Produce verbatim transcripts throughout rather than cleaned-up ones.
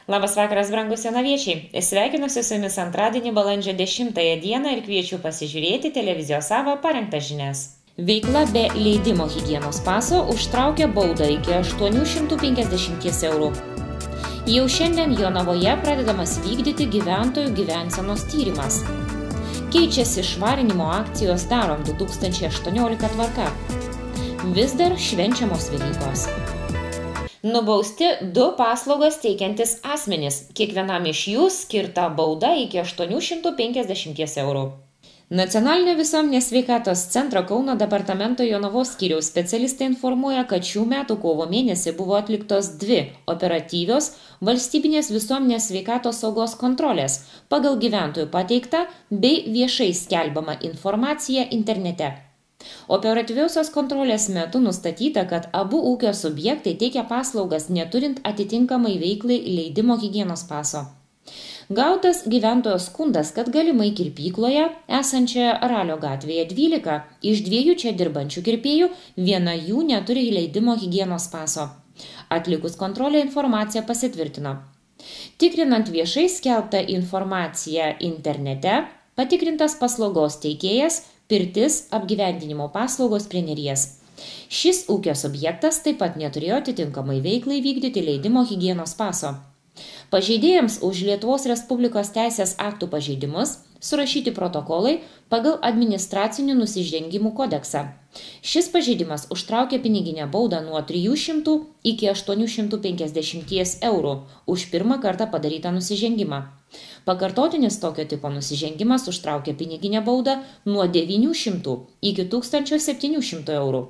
Labas vakaras, brangus jonaviečiai. Sveikinuosi su jumis antradienį balandžio dešimtąją dieną ir kviečiu pasižiūrėti televizijos savo parengtas žinias. Veikla be leidimo higienos paso užtraukia baudą iki aštuonių šimtų penkiasdešimties eurų. Jau šiandien Jonavoje pradedamas vykdyti gyventojų gyvensenos tyrimas. Keičiasi švarinimo akcijos Darom du tūkstančiai aštuoniolika tvarka. Vis dar švenčiamos Velykos. Nubausti du paslaugas teikiantis asmenys. Kiekvienam iš jų skirta bauda iki aštuonių šimtų penkiasdešimties eurų. Nacionalinio visuomenės sveikatos centro Kauno departamento Jonavos skyriaus specialistai informuoja, kad šių metų kovo mėnesį buvo atliktos dvi operatyvios valstybinės visuomenės sveikatos saugos kontrolės pagal gyventojų pateiktą bei viešai skelbiamą informaciją internete. Operatyviausios kontrolės metu nustatyta, kad abu ūkio subjektai teikia paslaugas neturint atitinkamai veiklai leidimo higienos paso. Gautas gyventojo skundas, kad galimai kirpykloje, esančioje Ralio gatvėje dvylika, iš dviejų čia dirbančių kirpėjų viena jų neturi leidimo higienos paso. Atlikus kontrolę informacija pasitvirtino. Tikrinant viešai skelbtą informaciją internete, patikrintas paslaugos teikėjas pirtis apgyvendinimo paslaugos prie Neries. Šis ūkio subjektas taip pat neturėjo atitinkamai veiklai vykdyti leidimo higienos paso. Pažeidėjams už Lietuvos Respublikos teisės aktų pažeidimus surašyti protokolai pagal administracinių nusižengimų kodeksą. Šis pažeidimas užtraukia piniginę baudą nuo trijų šimtų iki aštuonių šimtų penkiasdešimties eurų už pirmą kartą padarytą nusižengimą. Pakartotinis tokio tipo nusižengimas užtraukia piniginę baudą nuo devynių šimtų iki tūkstančio septynių šimtų eurų.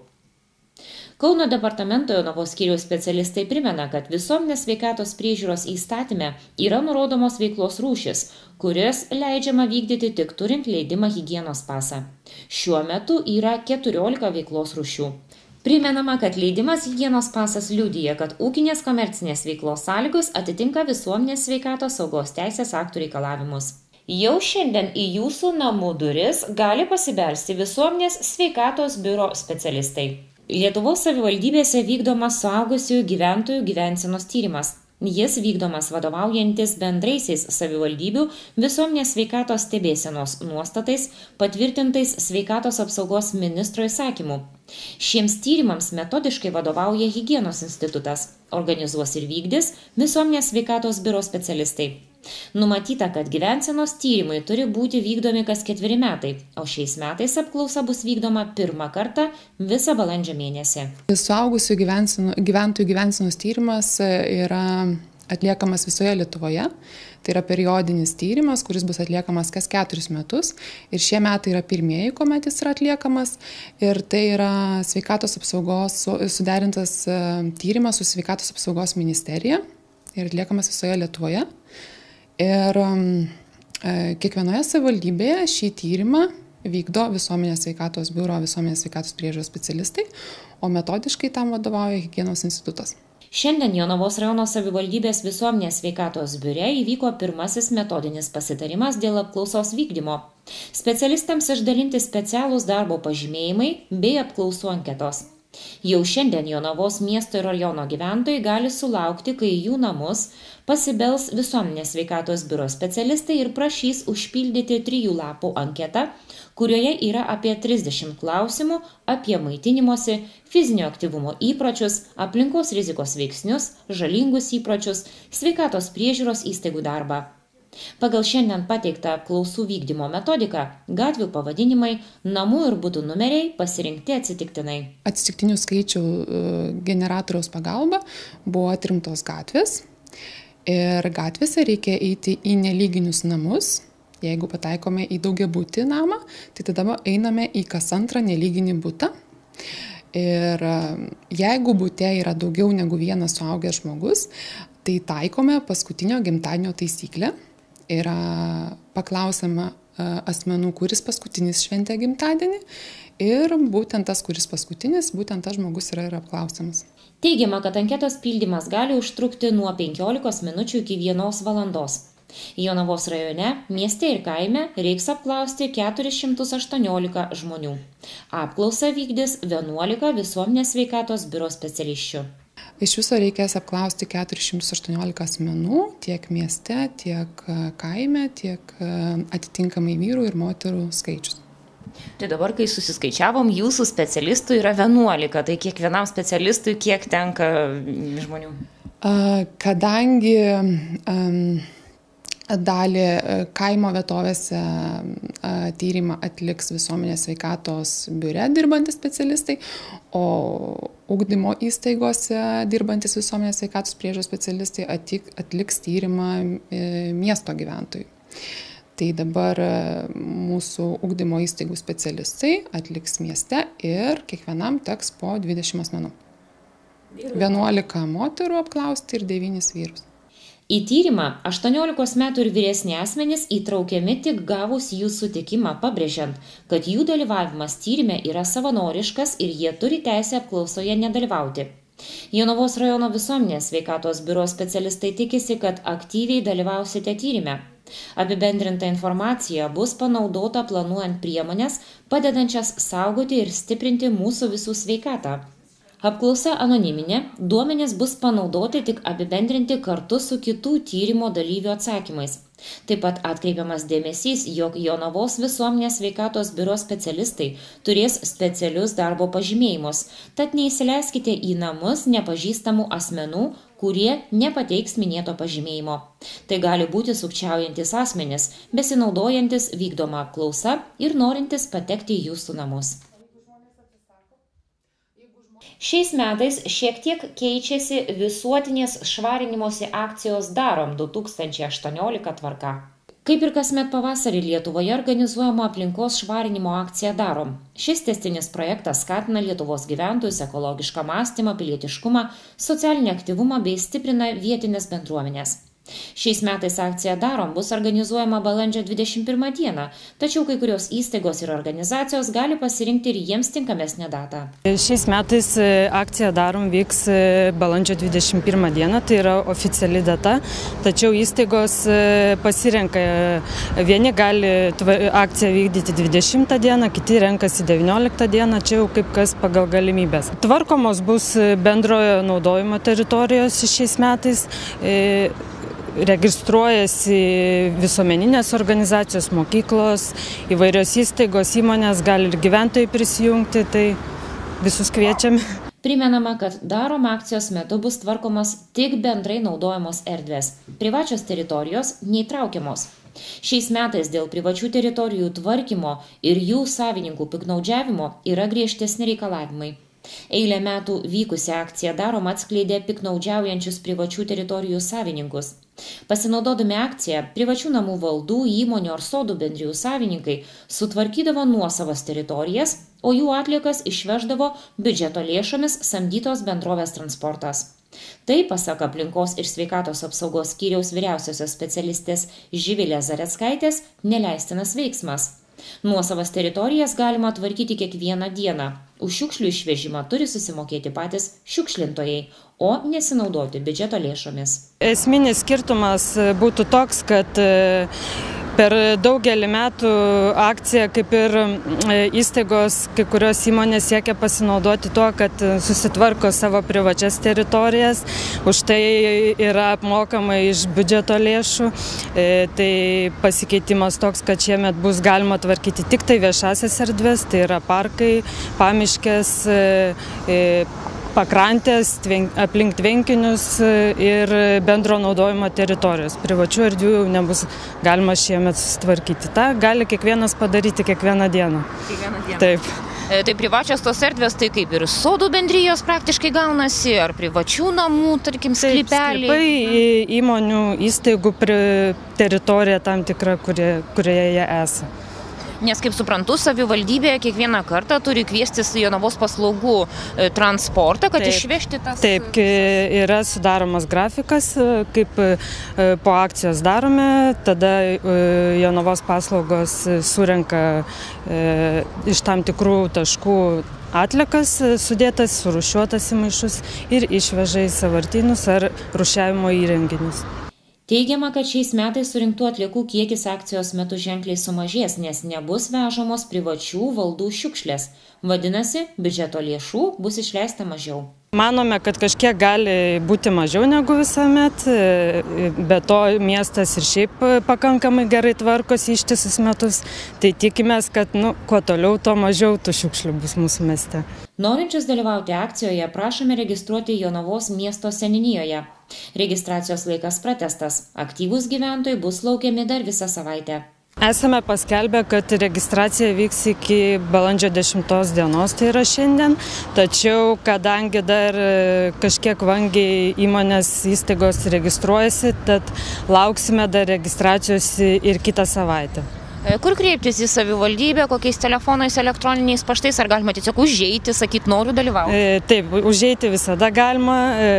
Kauno departamento Jonavos skyriaus specialistai primena, kad visuomenės sveikatos priežiūros įstatyme yra nurodomos veiklos rūšis, kurias leidžiama vykdyti tik turint leidimą higienos pasą. Šiuo metu yra keturiolika veiklos rūšių. Primenama, kad leidimas higienos pasas liudija, kad ūkinės komercinės veiklos sąlygos atitinka visuomenės sveikatos saugos teisės aktų reikalavimus. Jau šiandien į jūsų namų duris gali pasibelsti visuomenės sveikatos biuro specialistai. Lietuvos savivaldybėse vykdomas suaugusiųjų gyventojų gyvensenos tyrimas. Jis vykdomas vadovaujantis bendraisiais savivaldybių visuomenės sveikatos stebėsenos nuostatais patvirtintais sveikatos apsaugos ministro įsakymu. Šiems tyrimams metodiškai vadovauja Higienos institutas, organizuos ir vykdys visuomenės sveikatos biuro specialistai. Numatyta, kad gyvensenos tyrimai turi būti vykdomi kas ketveri metai, o šiais metais apklausa bus vykdoma pirmą kartą visą balandžio mėnesį. Suaugusių gyventojų gyvensenos tyrimas yra atliekamas visoje Lietuvoje. Tai yra periodinis tyrimas, kuris bus atliekamas kas keturis metus. Ir šie metai yra pirmieji, kuomet jis yra atliekamas. Ir tai yra sveikatos apsaugos suderintas tyrimas su sveikatos apsaugos ministerija ir atliekamas visoje Lietuvoje. Ir e, kiekvienoje savivaldybėje šį tyrimą vykdo visuomenės sveikatos biuro, visuomenės sveikatos priežiūros specialistai, o metodiškai tam vadovauja Higienos institutas. Šiandien Jonavos rajono savivaldybės visuomenės sveikatos biure įvyko pirmasis metodinis pasitarimas dėl apklausos vykdymo. Specialistams išdalinti specialūs darbo pažymėjimai bei apklausų anketos. Jau šiandien Jonavos miesto ir rajono gyventojai gali sulaukti, kai jų namus pasibels visuomenės sveikatos biuro specialistai ir prašys užpildyti trijų lapų anketą, kurioje yra apie trisdešimt klausimų apie maitinimosi, fizinio aktyvumo įpročius, aplinkos rizikos veiksnius, žalingus įpročius, sveikatos priežiūros įstaigų darbą. Pagal šiandien pateiktą apklausų vykdymo metodiką, gatvių pavadinimai, namų ir butų numeriai pasirinkti atsitiktinai. Atsitiktinių skaičių generatoriaus pagalba buvo atrinktos gatvės ir gatvėse reikia eiti į nelyginius namus. Jeigu pataikome į daugiabutį namą, tai tada einame į kas antrą nelyginį butą. Ir jeigu bute yra daugiau negu vienas suaugęs žmogus, tai taikome paskutinio gimtadienio taisyklę. Yra paklausiama asmenų, kuris paskutinis šventė gimtadienį ir būtent tas, kuris paskutinis, būtent tas žmogus yra ir apklausiamas. Teigiama, kad anketos pildymas gali užtrukti nuo penkiolikos minučių iki vienos valandos. Jonavos rajone, mieste ir kaime reiks apklausti keturis šimtus aštuoniolika žmonių. Apklausą vykdys vienuolika visuomenės sveikatos biuro specialisčių. Iš viso reikės apklausti keturis šimtus aštuoniolika asmenų tiek mieste, tiek kaime, tiek atitinkamai vyrų ir moterų skaičius. Tai dabar, kai susiskaičiavom, jūsų specialistų yra vienuolika, tai kiekvienam specialistui kiek tenka žmonių? Kadangi um, dalį kaimo vietovėse tyrimą atliks visuomenės sveikatos biure dirbantys specialistai, o ugdymo įstaigose dirbantys visuomenės sveikatos priežiūros specialistai atliks tyrimą miesto gyventojų. Tai dabar mūsų ugdymo įstaigų specialistai atliks mieste ir kiekvienam teks po dvidešimt asmenų. vienuolika moterų apklausti ir devynis vyrus. Į tyrimą aštuoniolikos metų ir vyresni asmenys įtraukiami tik gavus jų sutikimą, pabrėžiant, kad jų dalyvavimas tyrime yra savanoriškas ir jie turi teisę apklausoje nedalyvauti. Jonavos rajono visuomenės sveikatos biuro specialistai tikisi, kad aktyviai dalyvausite tyrime. Apibendrinta informacija bus panaudota planuojant priemonės, padedančias saugoti ir stiprinti mūsų visų sveikatą. Apklausa anoniminė, duomenys bus panaudoti tik apibendrinti kartu su kitų tyrimo dalyvių atsakymais. Taip pat atkreipiamas dėmesys, jog Jonavos visuomenės sveikatos biuro specialistai turės specialius darbo pažymėjimus, tad neįsileiskite į namus nepažįstamų asmenų, kurie nepateiks minėto pažymėjimo. Tai gali būti sukčiaujantis asmenys, besinaudojantis vykdoma apklausa ir norintis patekti į jūsų namus. Šiais metais šiek tiek keičiasi visuotinės švarinimosi akcijos Darom du tūkstančiai aštuoniolika tvarka. Kaip ir kasmet pavasarį Lietuvoje organizuojama aplinkos švarinimo akcija Darom. Šis tęstinis projektas skatina Lietuvos gyventojus ekologišką mąstymą, pilietiškumą, socialinį aktyvumą bei stiprina vietinės bendruomenės. Šiais metais akcija Darom bus organizuojama balandžio dvidešimt pirmą dieną, tačiau kai kurios įstaigos ir organizacijos gali pasirinkti ir jiems tinkamesnę datą. Šiais metais akcija Darom vyks balandžio dvidešimt pirmą dieną, tai yra oficiali data, tačiau įstaigos pasirenka, vieni gali akciją vykdyti dvidešimtą dieną, kiti renkasi devynioliktą dieną, čia jau kaip kas pagal galimybės. Tvarkomos bus bendrojo naudojimo teritorijos šiais metais. Registruojasi visuomeninės organizacijos, mokyklos, įvairios įstaigos, įmonės, gali ir gyventojai prisijungti, tai visus kviečiame. Primenama, kad Darom akcijos metu bus tvarkomos tik bendrai naudojamos erdvės. Privačios teritorijos neįtraukiamos. Šiais metais dėl privačių teritorijų tvarkymo ir jų savininkų piktnaudžiavimo yra griežtesni reikalavimai. Eilę metų vykusi akcija Darom atskleidė piktnaudžiaujančius privačių teritorijų savininkus. Pasinaudodami akciją, privačių namų valdų, įmonių ar sodų bendrijų savininkai sutvarkydavo nuosavas teritorijas, o jų atliekas išveždavo biudžeto lėšomis samdytos bendrovės transportas. Tai, pasak aplinkos ir sveikatos apsaugos skyriaus vyriausiosios specialistės Živilės Zareckaitės, neleistinas veiksmas. Nuosavas teritorijas galima tvarkyti kiekvieną dieną. Už šiukšlių išvežimą turi susimokėti patys šiukšlintojai, o nesinaudoti biudžeto lėšomis. Esminis skirtumas būtų toks, kad per daugelį metų akcija, kaip ir įstaigos, kai kurios įmonės siekia pasinaudoti tuo, kad susitvarko savo privačias teritorijas, už tai yra apmokama iš biudžeto lėšų. Tai pasikeitimas toks, kad šiemet bus galima tvarkyti tik tai viešasias erdves, tai yra parkai, pamiškės, pakrantės, aplink tvenkinius ir bendro naudojimo teritorijos. Privačių erdvių jau nebus galima šiemet susitvarkyti. Ta gali kiekvienas padaryti kiekvieną dieną. Kiekvieną dieną. Taip. E, tai privačios tos erdvės, tai kaip ir sodų bendrijos praktiškai gaunasi, ar privačių namų, tarkim, sklypeliai? Taip, sklypai, įmonių, įstaigų teritorija tam tikra, kurie, kurioje jie esą. Nes, kaip suprantu, savivaldybė kiekvieną kartą turi kviestis Jonavos paslaugų transportą, kad taip, išvežti tas... Taip, yra sudaromas grafikas, kaip po akcijos darome, tada Jonavos paslaugos surenka iš tam tikrų taškų atliekas sudėtas, surūšiuotas į maišus ir išveža į sąvartynus ar rūšiavimo įrenginius. Teigiama, kad šiais metais surinktų atliekų kiekis akcijos metu ženkliai sumažės, nes nebus vežamos privačių valdų šiukšlės. Vadinasi, biudžeto lėšų bus išleista mažiau. Manome, kad kažkiek gali būti mažiau negu visuomet, be to miestas ir šiaip pakankamai gerai tvarkosi ištisus metus, tai tikimės, kad nu, kuo toliau, tuo mažiau tų šiukšlių bus mūsų mieste. Norinčius dalyvauti akcijoje prašome registruoti Jonavos miesto seniūnijoje. Registracijos laikas pratęstas, aktyvūs gyventojai bus laukiami dar visą savaitę. Esame paskelbę, kad registracija vyks iki balandžio dešimtos dienos, tai yra šiandien, tačiau kadangi dar kažkiek vangiai įmonės įstaigos registruojasi, tad lauksime dar registracijos ir kitą savaitę. Kur kreiptis į savivaldybę, kokiais telefonais, elektroniniais paštais, ar galima tiesiog užeiti, sakyti, noriu dalyvauti? Taip, užeiti visada galima,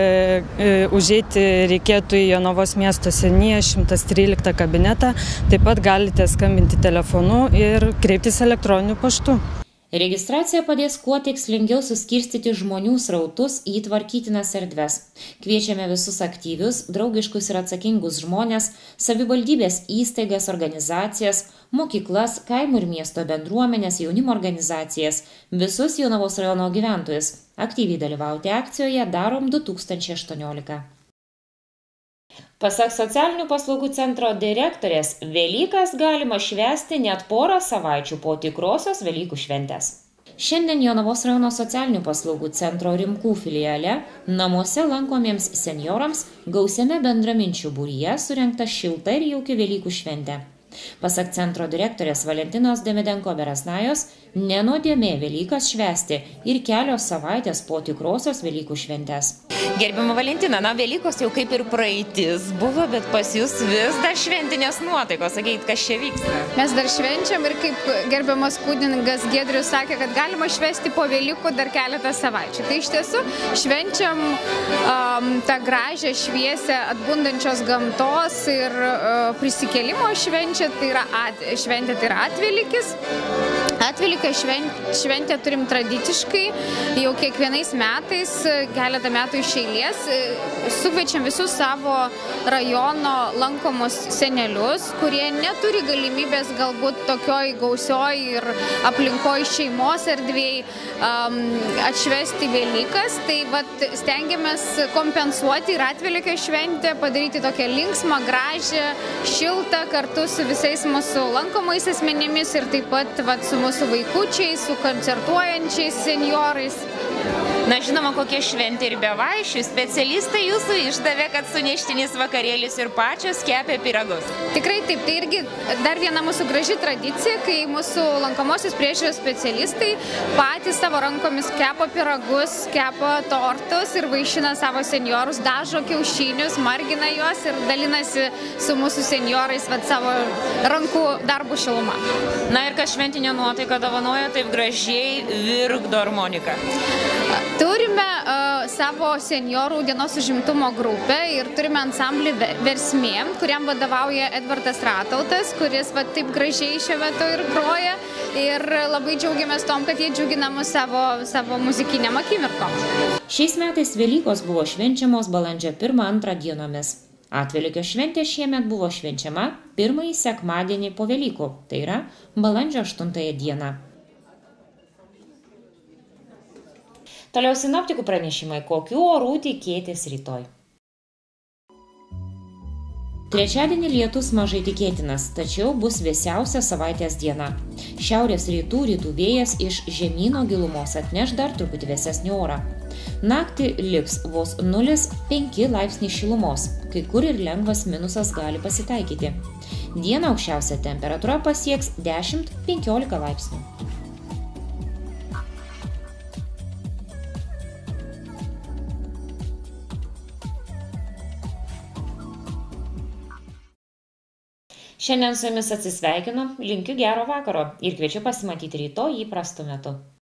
užeiti reikėtų į Jonavos miesto seniūniją šimtas tryliktą kabinetą, taip pat galite skambinti telefonu ir kreiptis elektroniniu paštu. Registracija padės kuo tikslingiau suskirstyti žmonių srautus į tvarkytinas erdves. Kviečiame visus aktyvius, draugiškus ir atsakingus žmonės, savivaldybės įstaigas, organizacijas, mokyklas, kaimų ir miesto bendruomenės, jaunimo organizacijas, visus Jonavos rajono gyventojus. Aktyviai dalyvauti akcijoje darom du tūkstančiai aštuoniolika. Pasak socialinių paslaugų centro direktorės, Velykas galima švęsti net porą savaičių po tikrosios Velykų šventės. Šiandien Jonavos rajono socialinių paslaugų centro Rimkų filiale namuose lankomiems senjorams gausiame bendraminčių būryje surengta šilta ir jauki Velykų šventė. Pasak centro direktorės Valentinos Demidenko-Beresnajos, nenuodėmė Velykas švęsti ir kelios savaitės po tikrosios Velykų šventės. Gerbiama Valentina, na, Velykos jau kaip ir praeitis buvo, bet pas jūs vis dar šventinės nuotaikos. Sakykit, kas čia vyksta? Mes dar švenčiam ir kaip gerbiamas kunigas Giedrius sakė, kad galima švęsti po Velykų dar keletą savaičių. Tai iš tiesų švenčiam um, tą gražią, šviesę, atbundančios gamtos ir uh, prisikėlimo švenčią, tai yra at, šventė, tai yra Atvelykis. Atvelykio šventę turim tradiciškai jau kiekvienais metais, keletą metų iš eilės. Sukviečiam visus savo rajono lankomus senelius, kurie neturi galimybės galbūt tokioj gausioj ir aplinkoj šeimos erdvėj um, atšvesti Velykas. Tai vat, stengiamės kompensuoti ir Atvelykio šventę, padaryti tokią linksmą, gražią, šiltą kartu su visais mūsų lankomais asmenimis ir taip pat vat, su mūsų vaikučiais, su koncertuojančiais senjorais. Na, žinoma, kokie šventė ir be vaišių. Specialistai jūsų išdavė, kad suneštinis vakarėlis ir pačios kepė pyragus. Tikrai taip, tai irgi dar viena mūsų graži tradicija, kai mūsų lankomosios priežiūros specialistai patys savo rankomis kepa pyragus, kepa tortus ir vaišina savo senjorus, dažo kiaušinius, margina juos ir dalinasi su mūsų senjorais vat, savo rankų darbų šilumą. Na ir kas šventinė nuotaika dovanoja taip gražiai virkdo armoniką? Turime uh, savo senjorų dienos užimtumo grupę ir turime ansamblį Versmė, kuriam vadovauja Edvardas Ratautas, kuris va, taip gražiai šiuo metu ir groja ir labai džiaugiamės tom, kad jie džiugina mus savo, savo muzikiniam akimirkom. Šiais metais Velykos buvo švenčiamos balandžio pirmą antrą dienomis. Atvelykio šventė šiemet buvo švenčiama pirmąjį sekmadienį po Velykų, tai yra balandžio aštuntąją dieną. Toliau sinoptikų pranešimai, kokių orų tikėtis rytoj. Trečiadienį lietus mažai tikėtinas, tačiau bus vėsiausia savaitės diena. Šiaurės rytų rytų vėjas iš žemyno gilumos atneš dar truputį vėsesnį orą. Naktį liks vos nulis penki laipsniai šilumos, kai kur ir lengvas minusas gali pasitaikyti. Dieną aukščiausia temperatūra pasieks dešimt penkiolika laipsnių. Šiandien su jumis atsisveikinu, linkiu gero vakaro ir kviečiu pasimatyti rytoj įprastu metu.